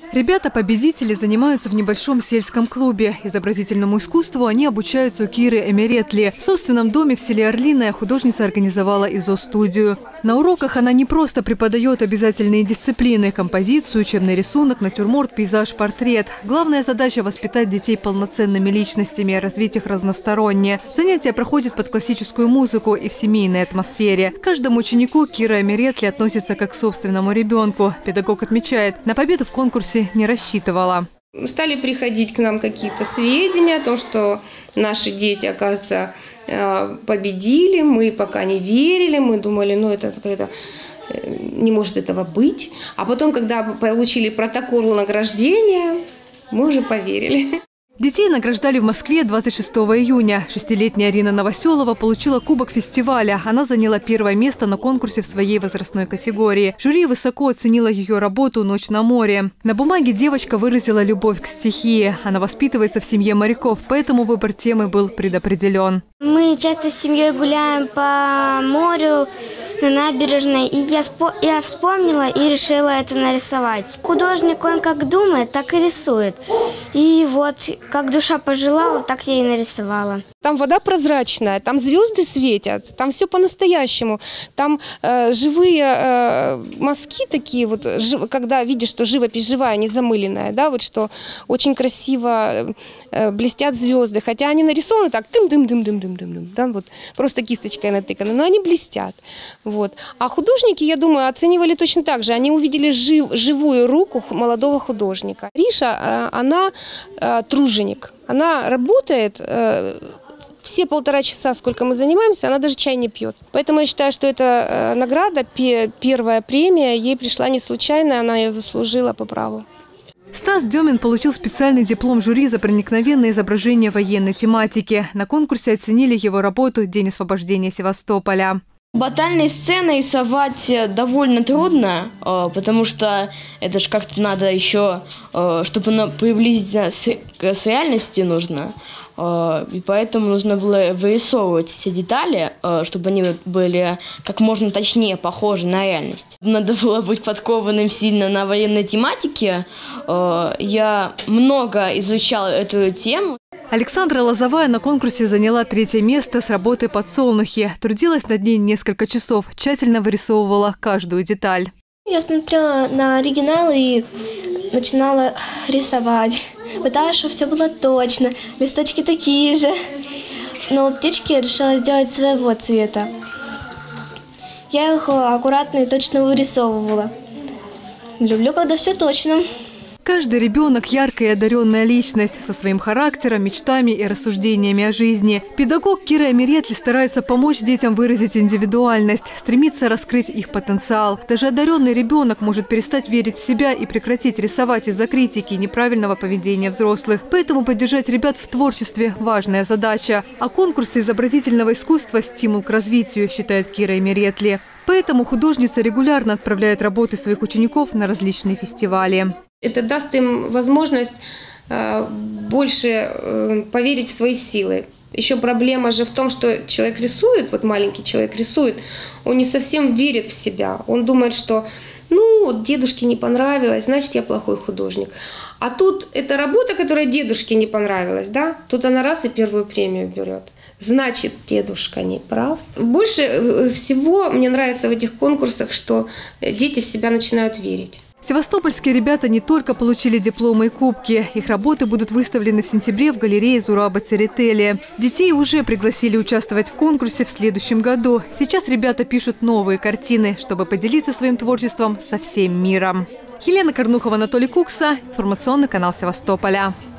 Ребята-победители занимаются в небольшом сельском клубе. Изобразительному искусству они обучаются у Киры Эмеретли. В собственном доме в селе Орлиное художница организовала ИЗО-студию. На уроках она не просто преподает обязательные дисциплины – композицию, учебный рисунок, натюрморт, пейзаж, портрет. Главная задача – воспитать детей полноценными личностями, развить их разносторонне. Занятия проходят под классическую музыку и в семейной атмосфере. К каждому ученику Кира Эмеретли относится как к собственному ребенку. Педагог отмечает, на победу в конкурсе не рассчитывала. Стали приходить к нам какие-то сведения о том, что наши дети, оказывается, победили. Мы пока не верили, мы думали, ну это не может этого быть. А потом, когда получили протокол награждения, мы уже поверили. Детей награждали в Москве 26 июня. 6-летняя Арина Новоселова получила кубок фестиваля. Она заняла первое место на конкурсе в своей возрастной категории. Жюри высоко оценило ее работу «Ночь на море». На бумаге девочка выразила любовь к стихии. Она воспитывается в семье моряков, поэтому выбор темы был предопределен. Мы часто с семьей гуляем по морю, на набережной, и я вспомнила и решила это нарисовать. Художник, он как думает, так и рисует. И вот, как душа пожелала, так я и нарисовала. Там вода прозрачная, там звезды светят, там все по-настоящему. Там живые мазки такие, вот, когда видишь, что живопись живая, не замыленная, да, вот что очень красиво блестят звезды. Хотя они нарисованы так, дым-дым-дым-дым-дым-дым, да, вот, просто кисточкой натыканы, но они блестят. Вот. А художники, я думаю, оценивали точно так же. Они увидели живую руку молодого художника. Риша, она труженик. Она работает все 1,5 часа, сколько мы занимаемся, она даже чай не пьет. Поэтому я считаю, что эта награда, первая премия, ей пришла не случайно, она ее заслужила по праву. Стас Демин получил специальный диплом жюри за проникновенное изображение военной тематики. На конкурсе оценили его работу «День освобождения Севастополя». Батальные сцены рисовать довольно трудно, потому что это же как-то надо еще, чтобы приблизиться с реальностью нужно. И поэтому нужно было вырисовывать все детали, чтобы они были как можно точнее похожи на реальность. Надо было быть подкованным сильно на военной тематике. Я много изучала эту тему. Александра Лозовая на конкурсе заняла 3-е место с работой «Подсолнухи». Трудилась над ней несколько часов, тщательно вырисовывала каждую деталь. Я смотрела на оригинал и начинала рисовать. Пыталась, чтобы все было точно, листочки такие же. Но птички я решила сделать своего цвета. Я их аккуратно и точно вырисовывала. Люблю, когда все точно. Каждый ребенок – яркая и одаренная личность со своим характером, мечтами и рассуждениями о жизни. Педагог Кира Эмеретли старается помочь детям выразить индивидуальность, стремится раскрыть их потенциал. Даже одаренный ребенок может перестать верить в себя и прекратить рисовать из-за критики и неправильного поведения взрослых. Поэтому поддержать ребят в творчестве – важная задача. А конкурсы изобразительного искусства – стимул к развитию, считает Кира Эмеретли. Поэтому художница регулярно отправляет работы своих учеников на различные фестивали. Это даст им возможность больше поверить в свои силы. Еще проблема же в том, что человек рисует, вот маленький человек рисует, он не совсем верит в себя. Он думает, что ну, вот дедушке не понравилось, значит, я плохой художник. А тут эта работа, которая дедушке не понравилась, да, тут она раз и первую премию берет. Значит, дедушка не прав. Больше всего мне нравится в этих конкурсах, что дети в себя начинают верить. Севастопольские ребята не только получили дипломы и кубки. Их работы будут выставлены в сентябре в галерее Зураба Церетели. Детей уже пригласили участвовать в конкурсе в следующем году. Сейчас ребята пишут новые картины, чтобы поделиться своим творчеством со всем миром. Елена Корнухова, Анатолий Кукса. Информационный канал Севастополя.